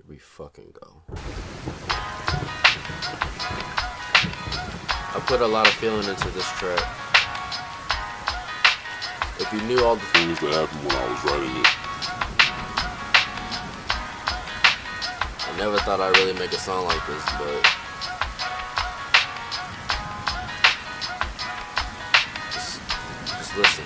we fucking go? I put a lot of feeling into this track. If you knew all the things that happened when I was writing it, I never thought I'd really make a song like this, but just listen.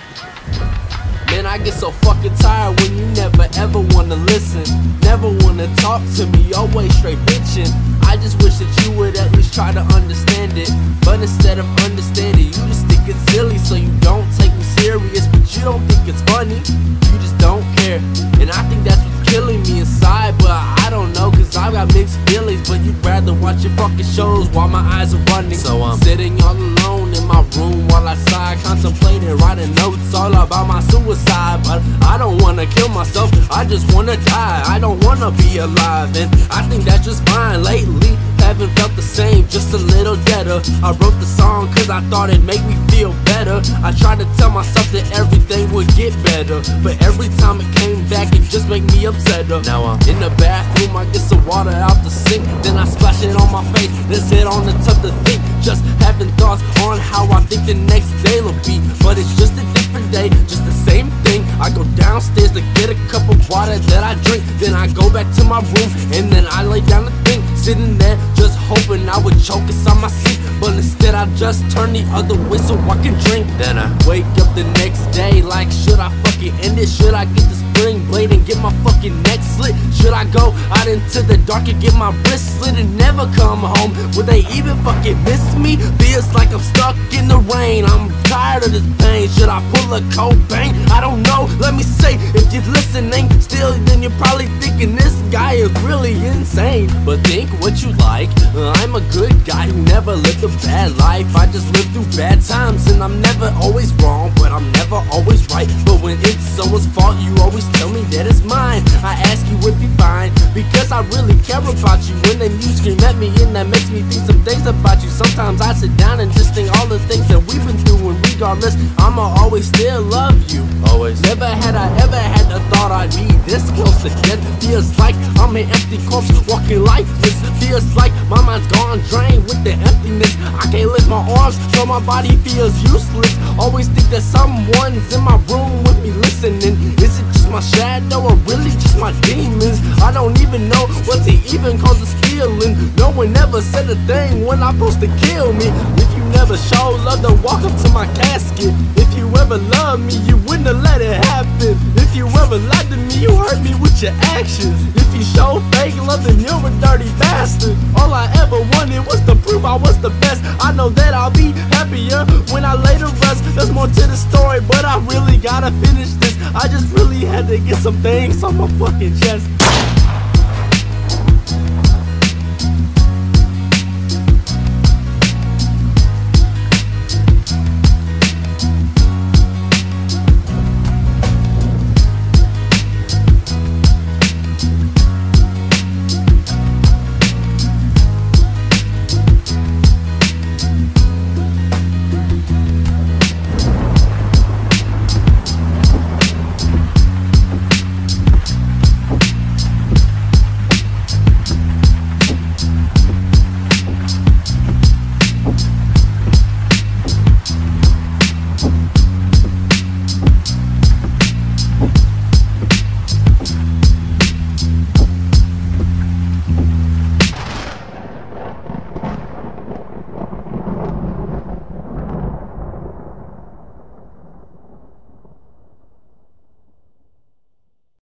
Man, I get so fucking tired when you never ever wanna listen, never wanna talk to me, always straight bitching. I just wish that you would at least try to understand it, but instead of understanding, you just think it's silly, so you don't take me serious. But you don't think it's funny, you just don't care, and I think that's what's killing me inside. But I don't know, cause I've got mixed feelings, but you'd rather watch your fucking shows while my eyes are running. So I'm sitting all alone in my room while I sigh, contemplating, writing notes all about my suicide. But I don't wanna kill myself, I just wanna die, I don't wanna be alive, and I think that's just fine. Lately, haven't felt the same, just a little deader. I wrote the song cause I thought it'd make me feel better. I tried to tell myself that everything would get better, but every time it came back, it just made me upsetter. Now I'm in the bathroom, I get some water out the sink, then I splash it on my face, then sit on the tub to think, just having thoughts on how I think the next day will be. But it's just a different day, just the same thing. I go downstairs to get a cup of water that I drink, then I go back to my room, and then I lay down to think, sitting there just hoping I would choke inside my sleep, but instead I just turn the other way so I can drink. Then I wake up the next day like, should I fucking end it? Should I get the spring blade and get my fucking neck slit? Should I go out into the dark and get my wrist slit and never come home? Would they even fucking miss me? Feels like I'm stuck in the rain, I'm tired of this pain. Should I pull a Cobain? I don't know, let me say, if you're listening still, then you're probably thinking this guy is really insane. But think what you like, I'm a good guy who never lived a bad life. I just lived through bad times, and I'm never always wrong, but I'm never always right. But when it's someone's fault, you always tell me that it's mine. I ask you if you're fine, because I really care about you, and then you scream at me, and that makes me think some things about you. Sometimes I sit down and just think all the things that we've been through, and regardless, I'ma always still love you. Always. Never had I ever had the thought I'd be this close to death. Feels like I'm an empty corpse walking lifeless. Feels like my mind's gone drained with the emptiness. I can't lift my arms, so my body feels useless. Always think that someone's in my room with me listening. Is it just my shadow or really just my demons? I don't even know what to even call this feeling. No one ever said a thing when I'm supposed to kill me. If you never show love, then walk up to my casket. If you ever loved me, you wouldn't have let it happen. If you ever lied to me, you hurt me with your actions. If you show fake love, then you're a dirty bastard. All I ever wanted was to prove I was the best. I know that I'll be happier when I lay to rest. There's more to the story, but I really gotta finish this. I just really had to get some things on my fucking chest.